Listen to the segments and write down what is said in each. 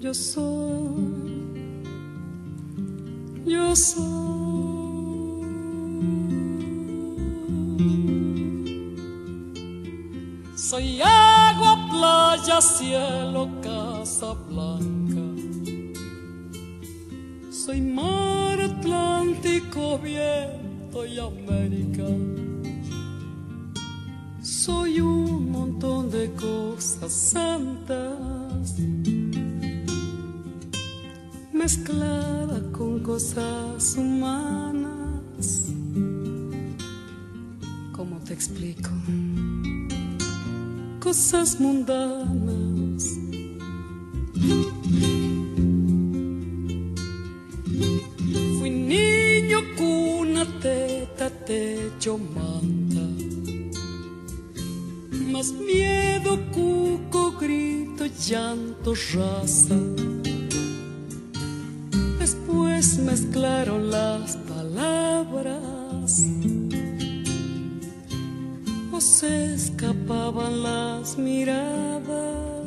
Yo soy, yo soy. Soy agua, playa, cielo, casa blanca. Soy mar, Atlántico, viento y América. Soy un montón de cosas santas mezclada con cosas humanas. ¿Cómo te explico? Cosas mundanas. Fui niño, cuna, teta, techo, manta. Más miedo, cuco, grito, llanto, raza. Después mezclaron las palabras o se escapaban las miradas.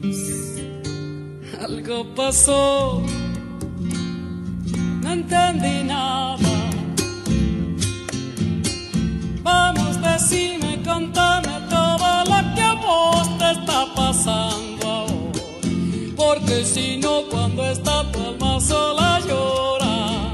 Algo pasó, no entendí nada. Vamos, decime, contame todo lo que a vos te está pasando ahora, porque si no, cuando está tu alma sola llora.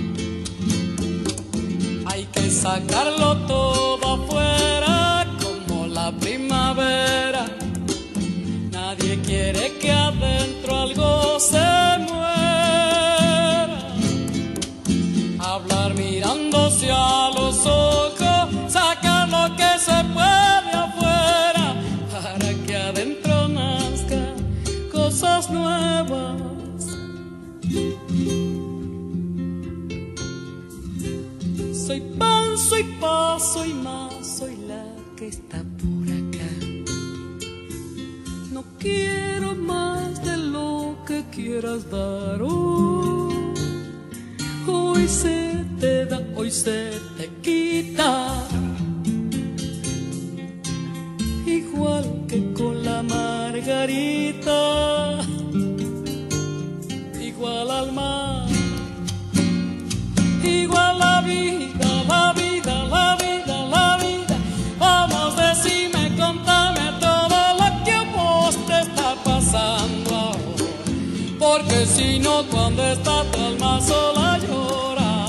Hay que sacarlo todo afuera como la primavera. Nadie quiere que adentro algo se muera. Hablar mirándose a los ojos, sacar lo que se puede afuera, para que adentro nazcan cosas nuevas. Soy pan, soy paz, soy más, soy la que está por acá. No quiero más de lo que quieras dar hoy. Hoy se te da, hoy se te quita. Igual que con la margarita, igual al mar, igual la vida, la vida, la vida, la vida. Vamos, decime, contame todo lo que a vos te está pasando ahora, porque si no, cuando está tu alma sola llora.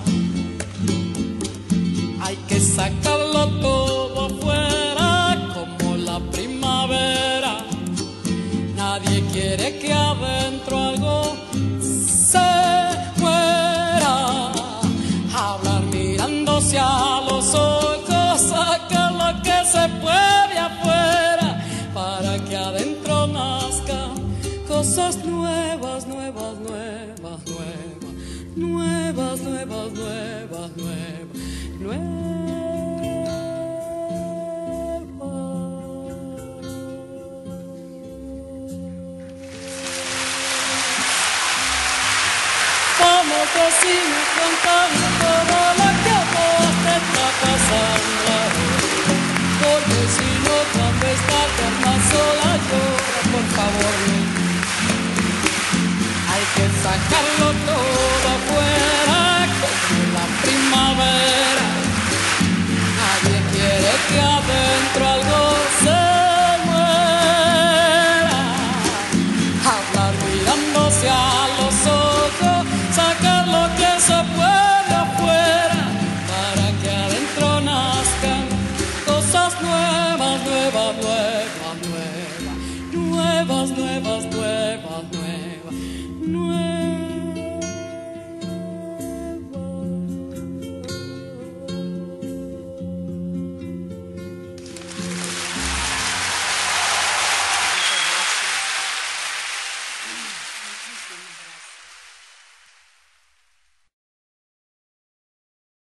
Hay que sacarlo todo afuera como la primavera. Nadie quiere que adentro algo se muera. Hablar mirándose a los ojos, sacar lo que se puede afuera, para que adentro nazcan cosas nuevas, nuevas, nuevas, nuevas, nuevas, nuevas, nuevas, nuevas, nuevas. Vamos, decime, contame todo lo que a vos te está pasando, porque si no, cuando está tu alma sola llora. Por favor, hay que sacarlo todo afuera como la primavera. Nadie quiere que adentro algo se muera. Hablar mirándose a los ojos, sacar lo que se puede afuera, para que adentro nazcan cosas nuevas, nuevas, nuevas, nuevas, nuevas, nuevas, nuevas, nuevas.